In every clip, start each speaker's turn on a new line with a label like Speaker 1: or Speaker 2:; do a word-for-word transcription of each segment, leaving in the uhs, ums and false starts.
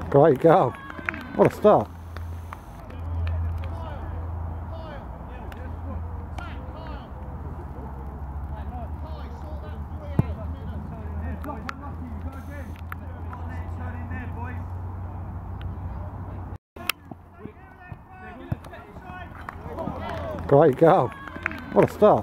Speaker 1: Great goal. What a start. Great goal. What a start.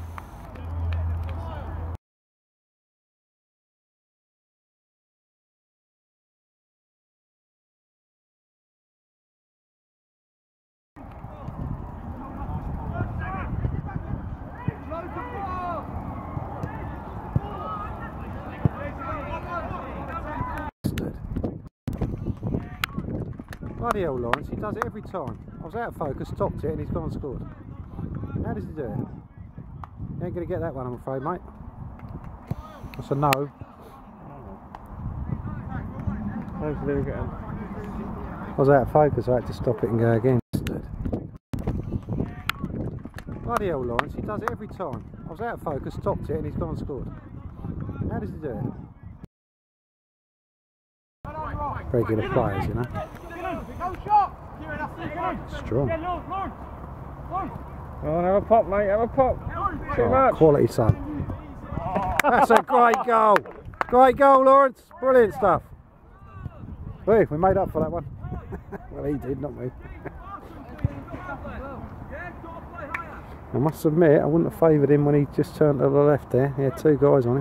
Speaker 1: Bloody hell, Lawrence, he does it every time. I was out of focus, stopped it, and he's gone and scored. How does he do it? You ain't going to get that one, I'm afraid, mate. That's a no.
Speaker 2: Hopefully we get him.
Speaker 1: I was out of focus, I had to stop it and go again. Bloody hell, Lawrence, he does it every time. I was out of focus, stopped it, and he's gone and scored. How does he do it? Regular players, you know. Strong.
Speaker 2: Go on, have a pop, mate, have a pop. Too
Speaker 1: Oh,
Speaker 2: much.
Speaker 1: quality, son. That's a great goal. Great goal, Lawrence. Brilliant stuff. Hey, we made up for that one. Well, he did, not me. I must admit, I wouldn't have favoured him when he just turned to the left there. He had two guys on him.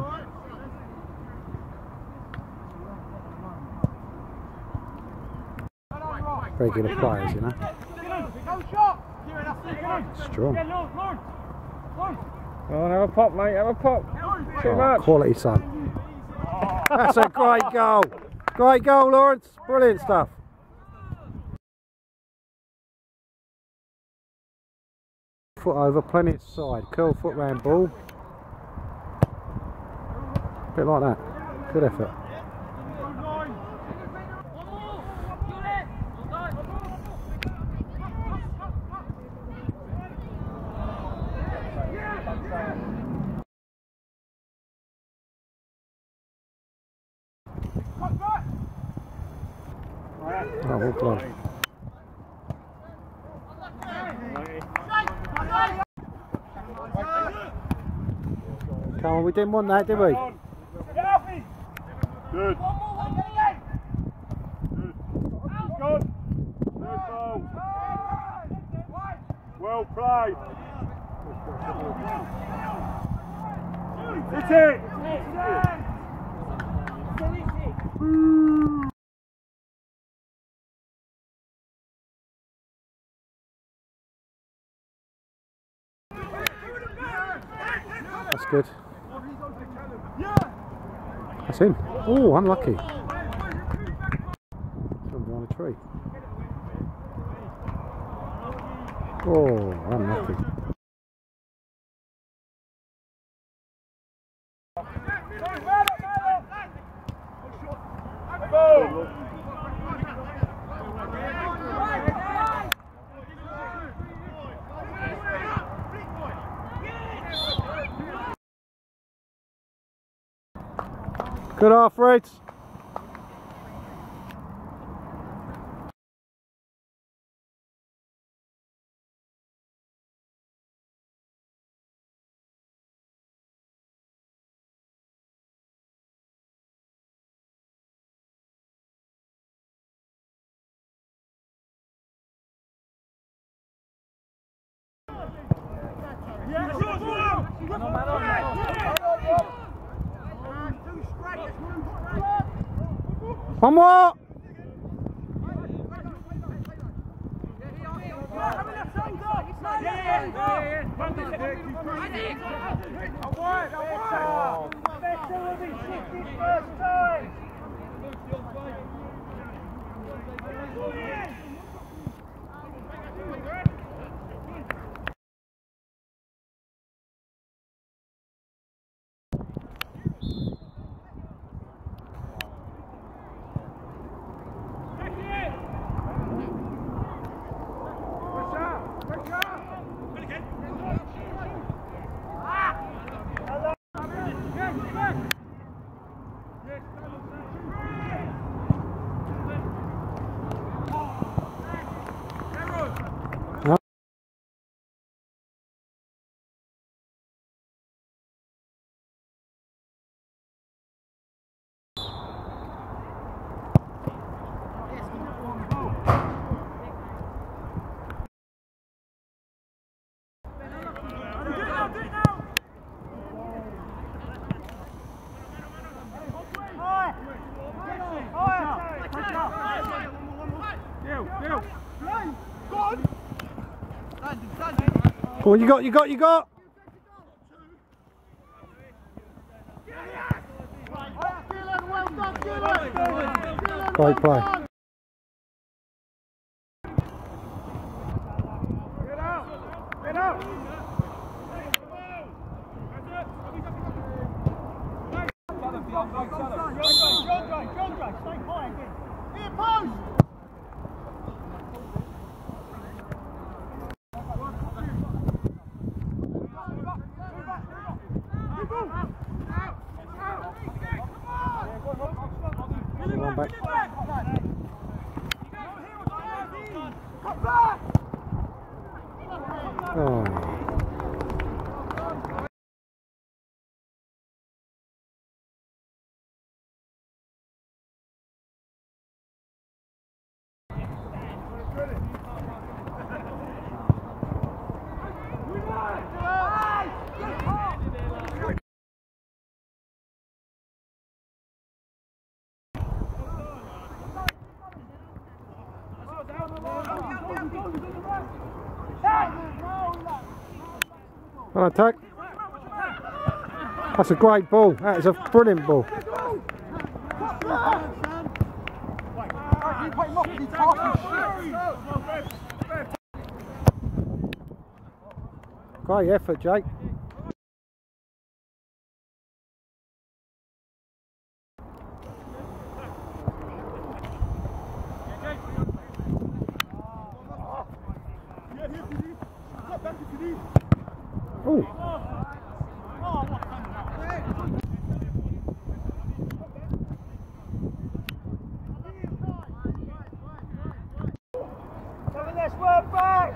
Speaker 1: Regular players, you know. Strong.
Speaker 2: Go on, have a pop, mate, have a pop. Too
Speaker 1: Oh,
Speaker 2: much.
Speaker 1: quality, son. That's a great goal. Great goal, Lawrence. Brilliant stuff. Foot over, plenty of side. Curl foot round ball. Bit like that. Good effort. Oh, well played. Come on, we didn't want that, did we?
Speaker 3: Good. Good. Good. Good ball. Well played. Hit it.
Speaker 1: That's good. That's in. Oh, unlucky. From behind a tree. Oh, unlucky. Good half, Reds. One more! Come on, you got, you got, you got. Great play.
Speaker 3: Get out! Get out!
Speaker 1: One back. Oh. Well, attack. That's a great ball. That is a brilliant ball. Great effort, Jake. Ooh.
Speaker 3: Let's work back!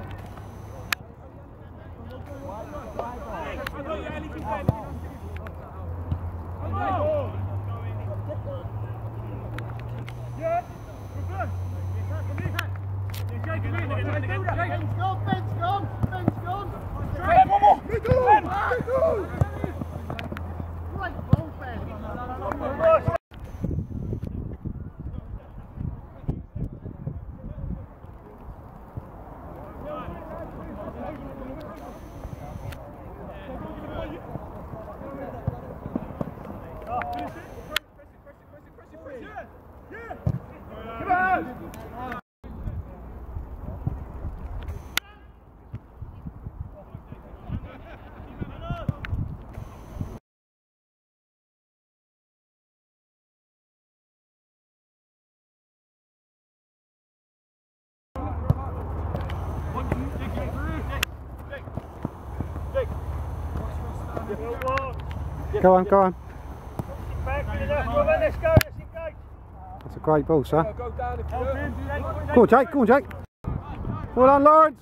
Speaker 1: Go on, go on.
Speaker 3: Back to the left, let's go, let's engage.
Speaker 1: That's a great ball, sir. Go on, Jake, go on, Jake. Well done, Lawrence.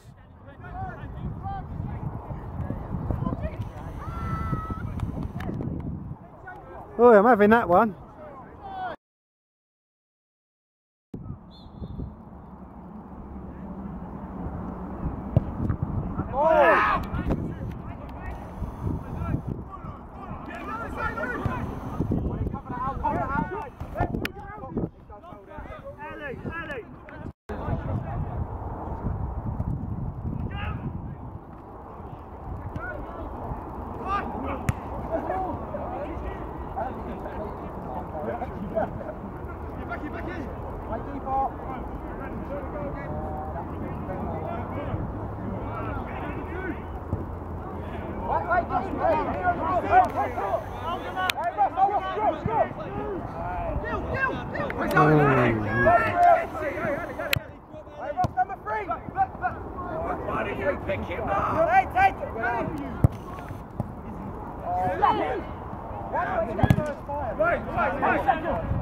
Speaker 1: Oh, I'm having that one.
Speaker 3: Oh! Why did you pick him up? Hey, take it! Right, right, right.